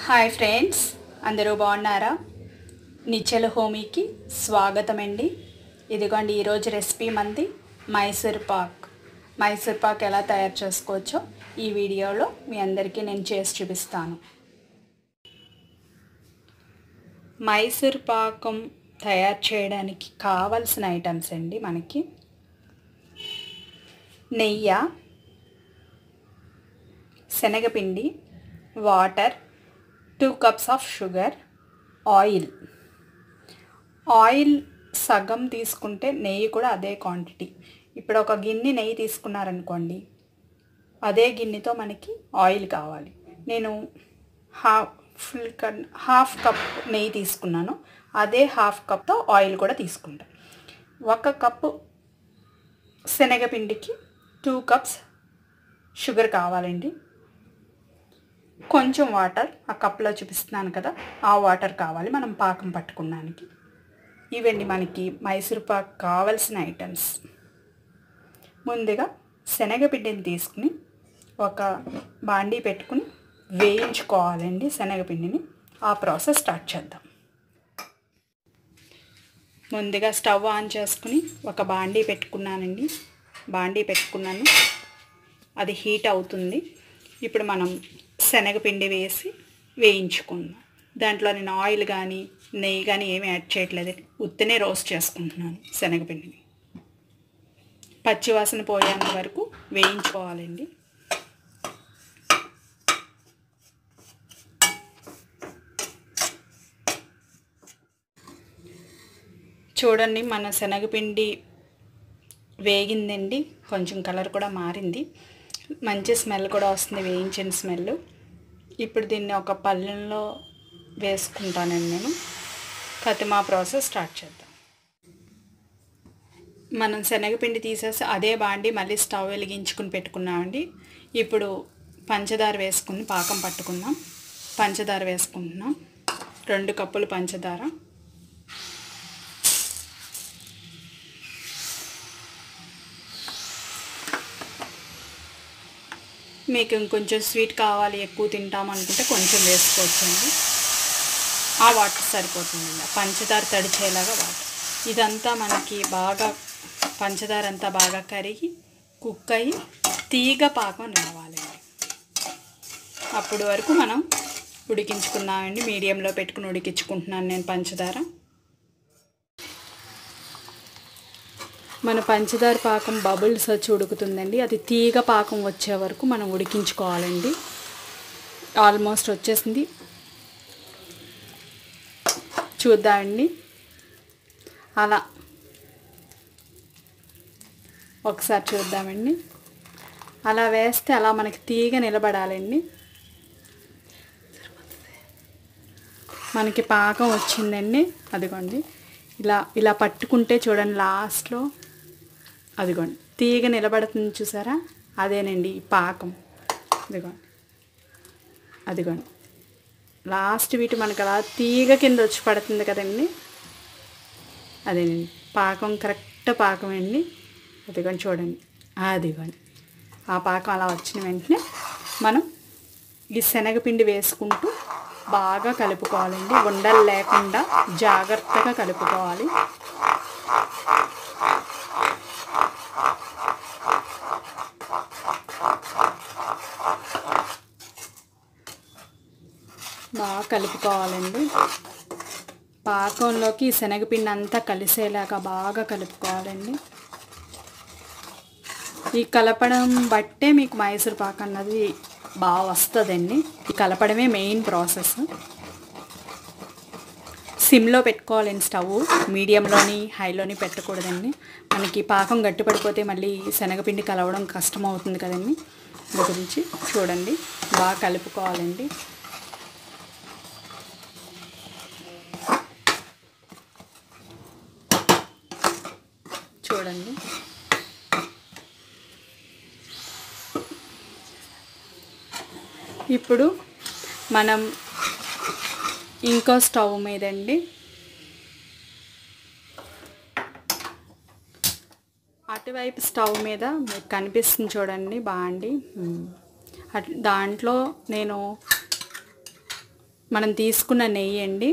Hi friends, అందరూ బాగున్నారా? నిచ్చల హోమీకి స్వాగతం అండి. ఇదిగోండి, ఈరోజు రెసిపీ మంది మైసూర్ పాక్ ఎలా తయారు చేసుకోవచ్చో ఈ వీడియోలో మీ అందరికీ నేను చేసి చూపిస్తాను. మైసూర్ పాకం తయారు చేయడానికి కావలసిన ఐటమ్స్ అండి, మనకి నెయ్యి, శనగపిండి, water, 2 cups of sugar, oil సగం తీసుకుంటే నెయ్యి కూడా అదే క్వాంటిటీ. ఇప్పుడు ఒక గిన్నె నెయ్యి తీసుకున్నారనుకోండి, అదే గిన్నెతో మనకి ఆయిల్ కావాలి. నేను హాఫ్ కప్ నెయ్యి తీసుకున్నాను, అదే హాఫ్ కప్తో ఆయిల్ కూడా తీసుకుంటాను. 1 కప్పు శనగపిండికి 2 cups షుగర్ కావాలండి. కొంచెం వాటర్, ఆ కప్లో చూపిస్తున్నాను కదా, ఆ వాటర్ కావాలి మనం పాకం పట్టుకోవడానికి. ఇవండి మనకి మైసూర్ పాక్ కావాల్సిన ఐటమ్స్. ముందుగా శనగపిండిని తీసుకుని ఒక బాండీ పెట్టుకుని వేయించుకోవాలండి శనగపిండిని. ఆ ప్రాసెస్ స్టార్ట్ చేద్దాం. ముందుగా స్టవ్ ఆన్ చేసుకుని ఒక బాండీ పెట్టుకున్నాను. అది హీట్ అవుతుంది. ఇప్పుడు మనం శనగపిండి వేసి వేయించుకుందాం. దాంట్లో నేను ఆయిల్ కానీ నెయ్యి కానీ ఏమీ యాడ్ చేయట్లేదు, ఉత్తనే రోస్ట్ చేసుకుంటున్నాను. శనగపిండిని పచ్చివాసన పోయేంత వరకు వేయించుకోవాలండి. చూడండి, మన శనగపిండి వేగిందండి. కొంచెం కలర్ కూడా మారింది, మంచి స్మెల్ కూడా వస్తుంది, వేయించిన స్మెల్. ఇప్పుడు దీన్ని ఒక పళ్ళెంలో వేసుకుంటానండి నేను. కతిమా ప్రాసెస్ స్టార్ట్ చేద్దాం. మనం శనగపిండి తీసేసి అదే బాండి మళ్ళీ స్టవ్ వెలిగించుకుని పెట్టుకున్నామండి. ఇప్పుడు పంచదార వేసుకుని పాకం పట్టుకుందాం. పంచదార వేసుకుంటున్నాం, 2 కప్పులు పంచదార. మీకు ఇంకొంచెం స్వీట్ కావాలి, ఎక్కువ తింటామనుకుంటే కొంచెం వేసుకోవచ్చండి. ఆ వాటర్ సరిపోతుందండి, పంచదార తడిచేలాగా వాటర్. ఇదంతా మనకి బాగా పంచదార అంతా బాగా కరిగి కుక్ అయ్యి తీగ పాకం రావాలండి. అప్పుడు వరకు మనం ఉడికించుకున్నామండి. మీడియంలో పెట్టుకుని ఉడికించుకుంటున్నాను నేను పంచదార. మన పంచదార పాకం బబుల్స్ వచ్చి ఉడుకుతుందండి. అది తీగ పాకం వచ్చే వరకు మనం ఉడికించుకోవాలండి. ఆల్మోస్ట్ వచ్చేసింది, చూద్దామండి. అలా ఒకసారి చూద్దామండి. అలా వేస్తే అలా మనకి తీగ నిలబడాలండి. మనకి పాకం వచ్చిందండి. అదిగోండి, ఇలా పట్టుకుంటే చూడండి, లాస్ట్లో అదిగోండి తీగ నిలబడుతుంది, చూసారా? అదేనండి ఈ పాకం. అదిగోండి లాస్ట్ వీటి మనకు అలా తీగ కింద వచ్చి పడుతుంది కదండి, అదేనండి పాకం. కరెక్ట్ పాకం అండి. అదిగోండి చూడండి, అదిగోండి ఆ పాకం అలా వచ్చిన వెంటనే మనం ఈ శనగపిండి వేసుకుంటూ బాగా కలుపుకోవాలండి. ఉండలు లేకుండా జాగ్రత్తగా కలుపుకోవాలి. బాగా కలుపుకోవాలండి. పాకంలోకి శనగపిండి అంతా కలిసేలాగా బాగా కలుపుకోవాలండి. ఈ కలపడం బట్టే మీకు మైసూర్ పాక్ అన్నది బాగా వస్తుందండి. ఈ కలపడమే మెయిన్ ప్రాసెస్. సిమ్లో పెట్టుకోవాలండి స్టవ్, మీడియంలోని హైలోని పెట్టకూడదండి. మనకి పాకం గట్టిపడిపోతే మళ్ళీ శనగపిండి కలవడం కష్టం అవుతుంది కదండి. దాని గురించి చూడండి, బాగా కలుపుకోవాలండి. చూడండి, ఇప్పుడు మనం ఇంకో స్టవ్ మీదండి అటువైపు స్టవ్ మీద మీకు కనిపిస్తుంది చూడండి బాండి. దాంట్లో నేను మనం తీసుకున్న నెయ్యి అండి,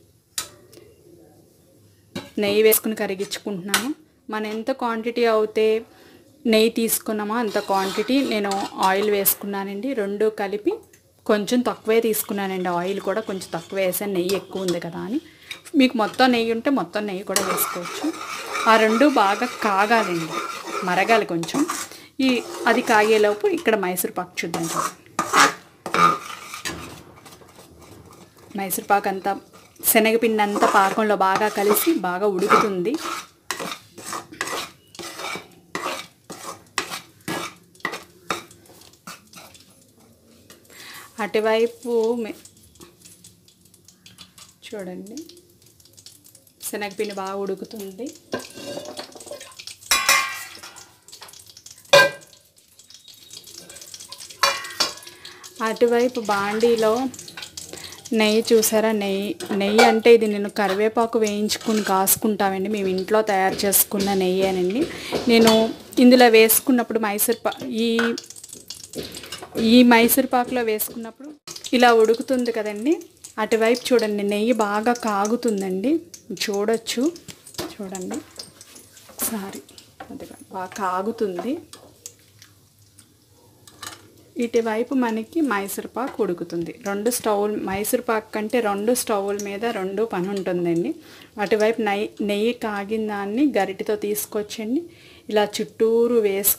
నెయ్యి వేసుకుని కరిగించుకుంటున్నాను. మనం ఎంత క్వాంటిటీ అయితే నెయ్యి తీసుకున్నామో అంత క్వాంటిటీ నేను ఆయిల్ వేసుకున్నానండి. రెండు కలిపి కొంచెం తక్కువే తీసుకున్నానండి. ఆయిల్ కూడా కొంచెం తక్కువ వేసాను, నెయ్యి ఎక్కువ ఉంది కదా అని. మీకు మొత్తం నెయ్యి ఉంటే మొత్తం నెయ్యి కూడా వేసుకోవచ్చు. ఆ రెండు బాగా కాగాలండి, మరగాలి కొంచెం. అది కాగేలోపు ఇక్కడ మైసూర్ పాకు చూద్దాం. మైసూర్ పాకు అంతా శనగపిండి అంతా పాకంలో బాగా కలిసి బాగా ఉడుకుతుంది. అటువైపు చూడండి, శనగపిండి బాగా ఉడుకుతుంది. అటువైపు బాండీలో నెయ్యి చూసారా, నెయ్యి అంటే ఇది నేను కరివేపాకు వేయించుకుని కాసుకుంటామండి. మేము ఇంట్లో తయారు చేసుకున్న నెయ్యేనండి. నేను ఇందులో వేసుకున్నప్పుడు ఈ మైసూర్ పాకులో వేసుకున్నప్పుడు ఇలా ఉడుకుతుంది కదండి. అటువైపు చూడండి, నెయ్యి బాగా కాగుతుందండి, చూడొచ్చు. చూడండి ఒకసారి, అది బాగా కాగుతుంది. ఇటువైపు మనకి మైసూర్పాకు ఉడుకుతుంది. మైసూర్పాకు కంటే 2 స్టవ్ల మీద 2 పని ఉంటుందండి. అటువైపు నెయ్యి కాగిన దాన్ని గరిటెతో తీసుకొచ్చండి, ఇలా చుట్టూరు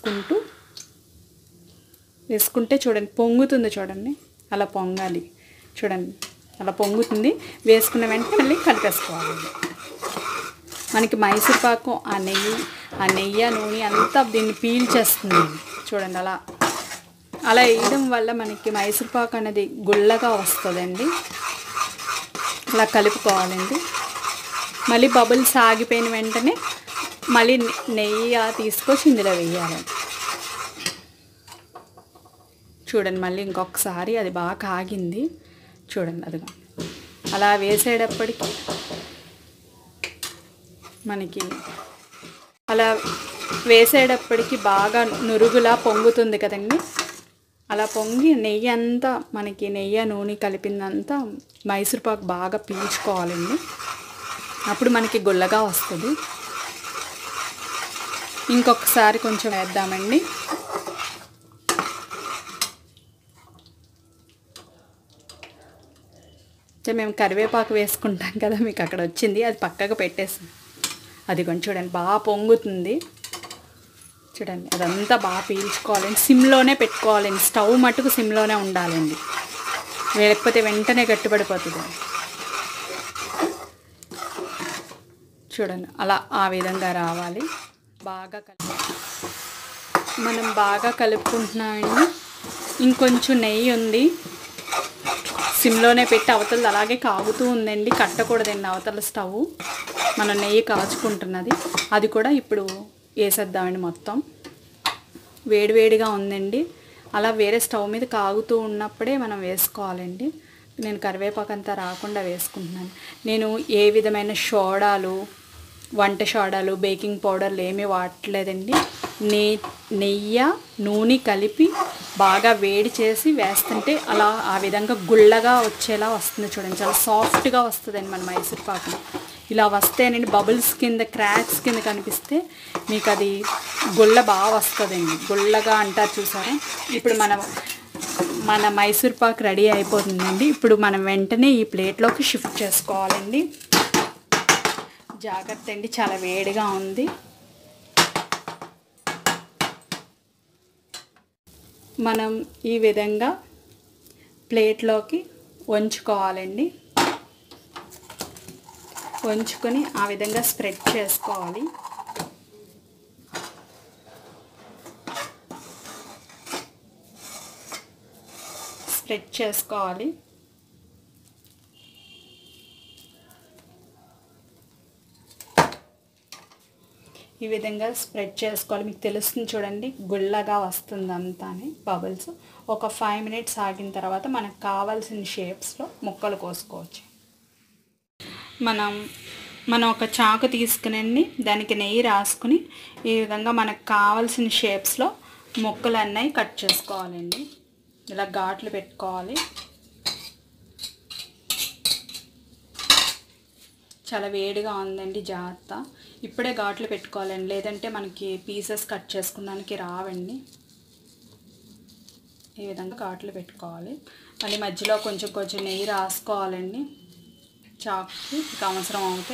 వేసుకుంటే చూడండి పొంగుతుంది. చూడండి అలా పొంగాలి, చూడండి అలా పొంగుతుంది. వేసుకున్న వెంటనే మళ్ళీ కలిపేసుకోవాలండి. మనకి మైసూర్పాకు ఆ నెయ్యి నూనె అంతా దీన్ని పీల్చేస్తుంది. చూడండి అలా వేయడం వల్ల మనకి మైసూర్పాకు అనేది గుల్లగా వస్తుందండి. అలా కలుపుకోవాలండి. మళ్ళీ బబుల్స్ ఆగిపోయిన వెంటనే మళ్ళీ నెయ్యి తీసుకొచ్చి ఇందులో వేయాలి. చూడండి మళ్ళీ ఇంకొకసారి అది బాగా కాగింది. చూడండి అదిగో అలా వేసేటప్పటికి బాగా నురుగులా పొంగుతుంది కదండి. అలా పొంగి నెయ్యి నూనె కలిపిందంతా మైసూర్పాకు బాగా పీల్చుకోవాలండి. అప్పుడు మనకి గుల్లగా వస్తుంది. ఇంకొకసారి కొంచెం వేద్దామండి. మేము కరివేపాకు వేసుకుంటాం కదా, మీకు అక్కడ వచ్చింది, అది పక్కకు పెట్టేసాం. అది కొంచెం చూడండి బాగా పొంగుతుంది. చూడండి అదంతా బాగా పీల్చుకోవాలండి. సిమ్లోనే పెట్టుకోవాలండి. స్టవ్ మట్టుకు సిమ్లోనే ఉండాలండి, లేకపోతే వెంటనే గట్టిపడిపోతుంది. చూడండి అలా ఆ విధంగా రావాలి. మనం బాగా కలుపుకుంటున్నామండి. ఇంకొంచెం నెయ్యి ఉంది, సిమ్లోనే పెట్టి అవతల అలాగే కాగుతూ ఉందండి. కట్టకూడదండి అవతల స్టవ్, మనం నెయ్యి కాచుకుంటున్నది. అది కూడా ఇప్పుడు వేసేద్దామండి. మొత్తం వేడివేడిగా ఉందండి. అలా వేరే స్టవ్ మీద కాగుతూ ఉన్నప్పుడే మనం వేసుకోవాలండి. నేను కరివేపాకు అంతా రాకుండా వేసుకుంటున్నాను. నేను ఏ విధమైన వంట సోడాలు, బేకింగ్ పౌడర్లు ఏమీ వాడట్లేదండి. నెయ్యి నూనె కలిపి బాగా వేడి చేసి వేస్తుంటే అలా ఆ విధంగా గుల్లగా వచ్చేలా వస్తుంది. చూడండి చాలా సాఫ్ట్గా వస్తుందండి మన మైసూర్పాకు. ఇలా వస్తేనండి బబుల్స్ కింద, క్రాక్స్ కింద కనిపిస్తే మీకు అది బాగా వస్తుందండి. గుల్లగా అంటారు చూసారా. ఇప్పుడు మన మైసూర్పాకు రెడీ అయిపోతుందండి. ఇప్పుడు మనం వెంటనే ఈ ప్లేట్లోకి షిఫ్ట్ చేసుకోవాలండి. జాగ్రత్త అండి, చాలా వేడిగా ఉంది. మనం ఈ విధంగా ప్లేట్లోకి వంచుకోవాలండి. వంచుకొని ఆ విధంగా స్ప్రెడ్ చేసుకోవాలి. ఈ విధంగా స్ప్రెడ్ చేసుకోవాలి. మీకు తెలుస్తుంది చూడండి, గుల్లగా వస్తుంది అంతా బబుల్స్. ఒక 5 మినిట్స్ ఆగిన తర్వాత మనకు కావాల్సిన షేప్స్లో ముక్కలు కోసుకోవచ్చు. మనం ఒక చాకు తీసుకునండి, దానికి నెయ్యి రాసుకుని ఈ విధంగా మనకు కావాల్సిన షేప్స్లో ముక్కలన్నీ కట్ చేసుకోవాలండి. ఇలా ఘాట్లు పెట్టుకోవాలి. చాలా వేడిగా ఉందండి, జాగ్రత్త. ఇప్పుడే ఘాట్లు పెట్టుకోవాలండి, లేదంటే మనకి పీసెస్ కట్ చేసుకోవడానికి రావండి. ఈ విధంగా ఘాట్లు పెట్టుకోవాలి. మళ్ళీ మధ్యలో కొంచెం కొంచెం నెయ్యి రాసుకోవాలండి చాకుకి, ఇక అవసరం అవుతే.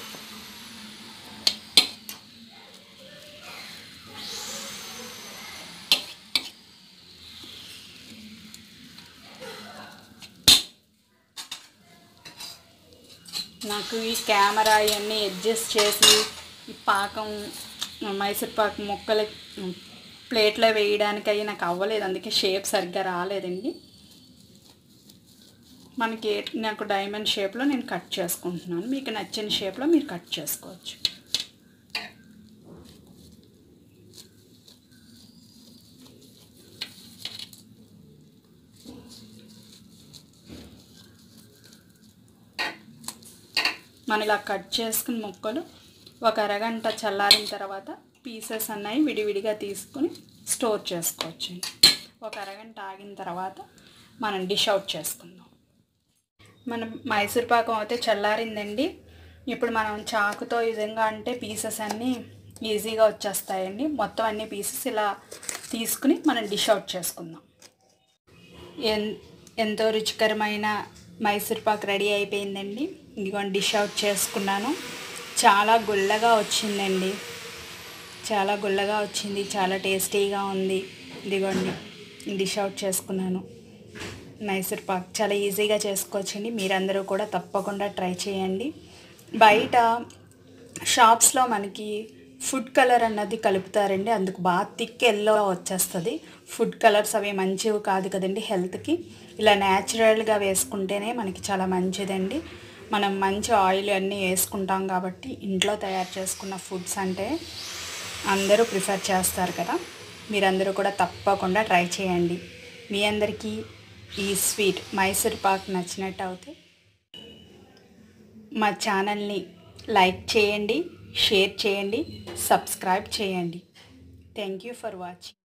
నాకు ఈ కెమెరా ఇవన్నీ అడ్జస్ట్ చేసి ఈ పాకం మైసూర్ పాకం ముక్కలు ప్లేట్లో వేయడానికి అవి నాకు అవ్వలేదు, అందుకే షేప్ సరిగ్గా రాలేదండి. నాకు డైమండ్ షేప్లో నేను కట్ చేసుకుంటున్నాను. మీకు నచ్చిన షేప్లో మీరు కట్ చేసుకోవచ్చు. మనం ఇలా కట్ చేసుకుని ముక్కలు ఒక అరగంట చల్లారిన తర్వాత పీసెస్ అన్నవి విడివిడిగా తీసుకుని స్టోర్ చేసుకోవచ్చు. ఒక అరగంట ఆగిన తర్వాత మనం డిష్ అవుట్ చేసుకుందాం. మనం మైసూర్ పాకం అయితే చల్లారిందండి. ఇప్పుడు మనం చాకుతో ఈ విధంగా అంటే పీసెస్ అన్నీ ఈజీగా వచ్చేస్తాయండి. మొత్తం అన్ని పీసెస్ ఇలా తీసుకుని మనం డిష్ అవుట్ చేసుకుందాం. ఎంతో రుచికరమైన మైసూర్ పాక్ రెడీ అయిపోయిందండి. ఇదిగోండి డిష్ అవుట్ చేసుకున్నాను. చాలా గుల్లగా వచ్చిందండి, చాలా గుల్లగా వచ్చింది, చాలా టేస్టీగా ఉంది. ఇదిగోండి డిష్ అవుట్ చేసుకున్నాను. మైసూర్ పాక్ చాలా ఈజీగా చేసుకోవచ్చండి. మీరందరూ కూడా తప్పకుండా ట్రై చేయండి. బయట షాప్స్లో మనకి ఫుడ్ కలర్ అన్నది కలుపుతారండి, అందుకు బాగా థిక్ ఎల్లో వచ్చేస్తుంది. ఫుడ్ కలర్స్ అవి మంచివి కాదు కదండి హెల్త్కి. ఇలా న్యాచురల్గా వేసుకుంటేనే మనకి చాలా మంచిదండి. మనం మంచి ఆయిల్ అన్నీ వేసుకుంటాం కాబట్టి ఇంట్లో తయారు చేసుకున్న ఫుడ్స్ అంటే అందరూ ప్రిఫర్ చేస్తారు కదా. మీరందరూ కూడా తప్పకుండా ట్రై చేయండి. మీ అందరికీ ఈ స్వీట్ మైసూర్ పాక్ నచ్చినట్టు అయితే మా ఛానల్ని లైక్ చేయండి, షేర్ చేయండి, సబ్స్క్రైబ్ చేయండి. Thank you for watching.